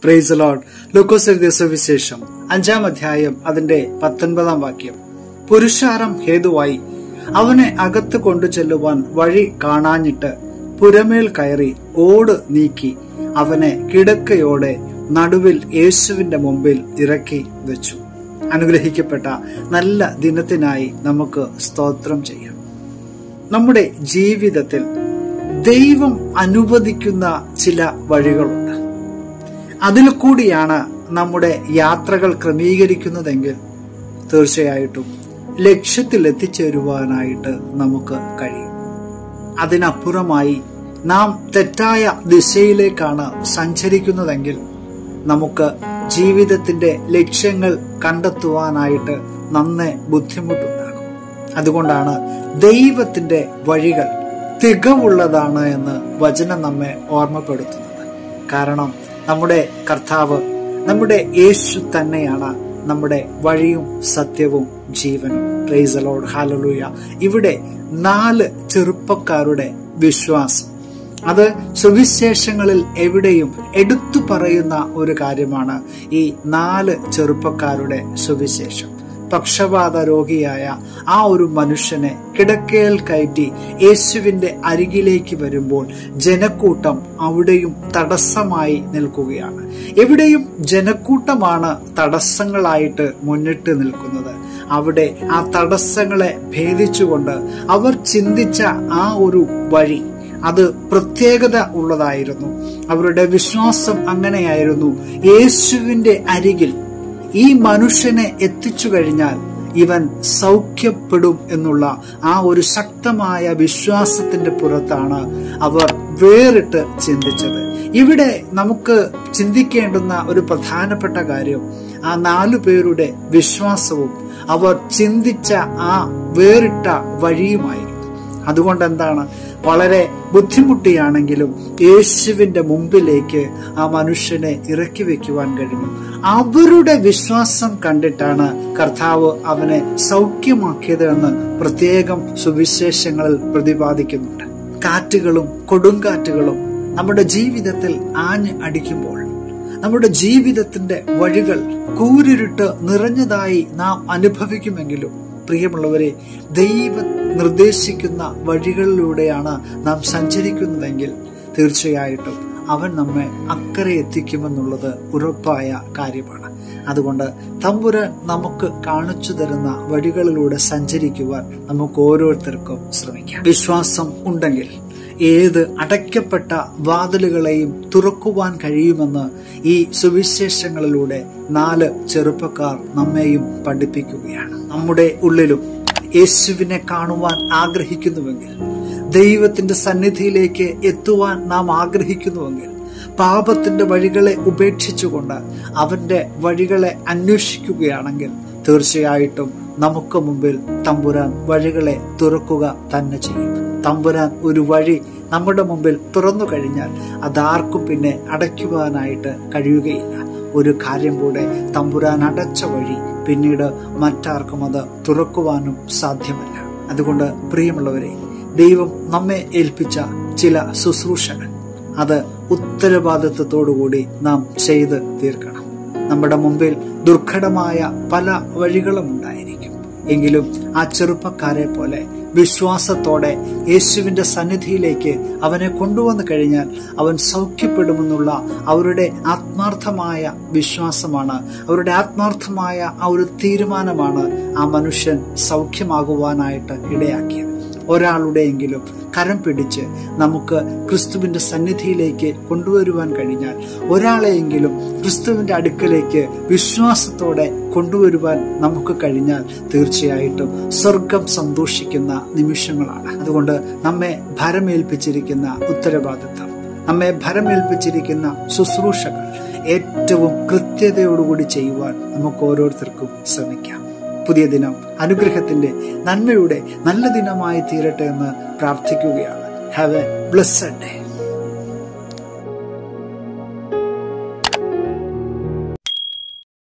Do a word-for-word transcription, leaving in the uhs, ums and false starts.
Price the Lord. ലൂക്കോസ് എഴുതിയ സുവിശേഷം അഞ്ചാം അധ്യായം അതിന്റെ പത്തൊൻപതാം വാക്യം. പുരുഷാരം ഹേതുവായി അവനെ അകത്ത് കൊണ്ടു ചെല്ലുവാൻ വഴി കാണാഞ്ഞിട്ട് പുരമേൽ കയറി ഓട് നീക്കി അവനെ കിടക്കയോടെ നടുവിൽ യേശുവിന്റെ മുമ്പിൽ ഇറക്കി വെച്ചു. അനുഗ്രഹിക്കപ്പെട്ട നല്ല ദിനത്തിനായി നമുക്ക് സ്തോത്രം ചെയ്യാം. നമ്മുടെ ജീവിതത്തിൽ ദൈവം അനുവദിക്കുന്ന ചില വഴികളുണ്ട്. അതിൽ കൂടിയാണ് നമ്മുടെ യാത്രകൾ ക്രമീകരിക്കുന്നതെങ്കിൽ തീർച്ചയായിട്ടും ലക്ഷ്യത്തിൽ എത്തിച്ചേരുവാനായിട്ട് നമുക്ക് കഴിയും. അതിനപ്പുറമായി നാം തെറ്റായ ദിശയിലേക്കാണ് സഞ്ചരിക്കുന്നതെങ്കിൽ നമുക്ക് ജീവിതത്തിന്റെ ലക്ഷ്യങ്ങൾ കണ്ടെത്തുവാനായിട്ട് നന്നേ ബുദ്ധിമുട്ടുണ്ടാകും. അതുകൊണ്ടാണ് ദൈവത്തിന്റെ വഴികൾ തികവുള്ളതാണ് എന്ന് വചനം നമ്മെ ഓർമ്മപ്പെടുത്തുന്നത്. കാരണം നമ്മുടെ കർത്താവ്, നമ്മുടെ യേശു തന്നെയാണ് നമ്മുടെ വഴിയും സത്യവും ജീവനും. Praise the Lord, hallelujah. ഇവിടെ നാല് ചെറുപ്പക്കാരുടെ വിശ്വാസം, അത് സുവിശേഷങ്ങളിൽ എവിടെയും എടുത്തു പറയുന്ന ഒരു കാര്യമാണ്. ഈ നാല് ചെറുപ്പക്കാരുടെ സുവിശേഷം പക്ഷപാത രോഗിയായ ആ ഒരു മനുഷ്യനെ കിടക്കയിൽ കയറ്റി യേശുവിന്റെ അരികിലേക്ക് വരുമ്പോൾ ജനക്കൂട്ടം അവിടെയും തടസ്സമായി നിൽക്കുകയാണ്. എവിടെയും ജനക്കൂട്ടമാണ് തടസ്സങ്ങളായിട്ട് മുന്നിട്ട് നിൽക്കുന്നത്. അവിടെ ആ തടസ്സങ്ങളെ ഭേദിച്ചുകൊണ്ട് അവർ ചിന്തിച്ച ആ ഒരു വഴി അത് പ്രത്യേകത ഉള്ളതായിരുന്നു. അവരുടെ വിശ്വാസം അങ്ങനെയായിരുന്നു. യേശുവിന്റെ അരികിൽ ഈ മനുഷ്യനെ എത്തിച്ചു കഴിഞ്ഞാൽ ഇവൻ സൗഖ്യപ്പെടും എന്നുള്ള ആ ഒരു ശക്തമായ വിശ്വാസത്തിന്റെ പുറത്താണ് അവർ വേറിട്ട് ചിന്തിച്ചത്. ഇവിടെ നമുക്ക് ചിന്തിക്കേണ്ടുന്ന ഒരു പ്രധാനപ്പെട്ട കാര്യം ആ നാലു പേരുടെ വിശ്വാസവും അവർ ചിന്തിച്ച ആ വേറിട്ട വഴിയുമായിരുന്നു. അതുകൊണ്ട് എന്താണ്, വളരെ ബുദ്ധിമുട്ടിയാണെങ്കിലും യേശുവിന്റെ മുമ്പിലേക്ക് ആ മനുഷ്യനെ ഇറക്കി വെക്കുവാൻ കഴിഞ്ഞു. അവരുടെ വിശ്വാസം കണ്ടിട്ടാണ് കർത്താവ് അവനെ സൗഖ്യമാക്കിയത് എന്ന് പ്രത്യേകം സുവിശേഷങ്ങളിൽ പ്രതിപാദിക്കുന്നുണ്ട്. കാറ്റുകളും കൊടുങ്കാറ്റുകളും നമ്മുടെ ജീവിതത്തിൽ ആഞ്ഞ് അടിക്കുമ്പോൾ നമ്മുടെ ജീവിതത്തിന്റെ വഴികൾ കൂരിരുട്ട് നിറഞ്ഞതായി നാം അനുഭവിക്കുമെങ്കിലും പ്രിയമുള്ളവരെ, ദൈവം നിർദ്ദേശിക്കുന്ന വഴികളിലൂടെയാണ് നാം സഞ്ചരിക്കുന്നതെങ്കിൽ തീർച്ചയായിട്ടും അവൻ നമ്മെ അക്കരെ എത്തിക്കുമെന്നുള്ളത് ഉറപ്പായ കാര്യമാണ്. അതുകൊണ്ട് തമ്പുരാൻ നമുക്ക് കാണിച്ചു തരുന്ന വഴികളിലൂടെ സഞ്ചരിക്കുവാൻ നമുക്ക് ഓരോരുത്തർക്കും ശ്രമിക്കാം. വിശ്വാസം ഉണ്ടെങ്കിൽ ഏത് അടയ്ക്കപ്പെട്ട വാതിലുകളെയും തുറക്കുവാൻ കഴിയുമെന്ന് ഈ സുവിശേഷങ്ങളിലൂടെ നാല് ചെറുപ്പക്കാർ നമ്മെയും പഠിപ്പിക്കുകയാണ്. നമ്മുടെ ഉള്ളിലും യേശുവിനെ കാണുവാൻ ആഗ്രഹിക്കുന്നുവെങ്കിൽ, ദൈവത്തിന്റെ സന്നിധിയിലേക്ക് എത്തുവാൻ നാം ആഗ്രഹിക്കുന്നുവെങ്കിൽ, പാപത്തിന്റെ വഴികളെ ഉപേക്ഷിച്ചുകൊണ്ട് അവന്റെ വഴികളെ അന്വേഷിക്കുകയാണെങ്കിൽ തീർച്ചയായിട്ടും നമുക്ക് മുമ്പിൽ തമ്പുരാൻ വഴികളെ തുറക്കുക തന്നെ ചെയ്യും. തമ്പുരാൻ ഒരു വഴി നമ്മുടെ മുമ്പിൽ തുറന്നു കഴിഞ്ഞാൽ അതാർക്കും പിന്നെ അടയ്ക്കുവാനായിട്ട് കഴിയുകയില്ല. ഒരു കാര്യം കൂടെ, തമ്പുരാൻ അടച്ച വഴി പിന്നീട് മറ്റാർക്കും അത് തുറക്കുവാനും സാധ്യമല്ല. അതുകൊണ്ട് പ്രിയമുള്ളവരെ, ദൈവം നമ്മെ ഏൽപ്പിച്ച ചില ശുശ്രൂഷകൾ അത് ഉത്തരവാദിത്വത്തോടുകൂടി നാം ചെയ്ത് തീർക്കണം. നമ്മുടെ മുമ്പിൽ ദുർഘടമായ പല വഴികളും ഉണ്ടായിരിക്കും. എങ്കിലും ആ ചെറുപ്പക്കാരെ പോലെ വിശ്വാസത്തോടെ യേശുവിന്റെ സന്നിധിയിലേക്ക് അവനെ കൊണ്ടുവന്നു കഴിഞ്ഞാൽ അവൻ സൗഖ്യപ്പെടുമെന്നുള്ള അവരുടെ ആത്മാർത്ഥമായ വിശ്വാസമാണ്, അവരുടെ ആത്മാർത്ഥമായ ആ ഒരു തീരുമാനമാണ് ആ മനുഷ്യൻ സൗഖ്യമാകുവാനായിട്ട് ഇടയാക്കിയത്. ഒരാളുടെയെങ്കിലും കരം പിടിച്ച് നമുക്ക് ക്രിസ്തുവിന്റെ സന്നിധിയിലേക്ക് കൊണ്ടുവരുവാൻ കഴിഞ്ഞാൽ, ഒരാളെയെങ്കിലും ക്രിസ്തുവിന്റെ അടുക്കലേക്ക് വിശ്വാസത്തോടെ കൊണ്ടുവരുവാൻ നമുക്ക് കഴിഞ്ഞാൽ തീർച്ചയായിട്ടും സ്വർഗം സന്തോഷിക്കുന്ന നിമിഷങ്ങളാണ്. അതുകൊണ്ട് നമ്മെ ഭരമേൽപ്പിച്ചിരിക്കുന്ന ഉത്തരവാദിത്വം, നമ്മെ ഭരമേൽപ്പിച്ചിരിക്കുന്ന ശുശ്രൂഷകൾ ഏറ്റവും കൃത്യതയോടുകൂടി ചെയ്യുവാൻ നമുക്ക് ഓരോരുത്തർക്കും ശ്രമിക്കാം. പുതിയ ദിനം അനുഗ്രഹത്തിന്റെ, നന്മയുടെ നല്ല ദിനമായി തീരട്ടെ എന്ന് പ്രാർത്ഥിക്കുകയാണ്. Have a blessed day.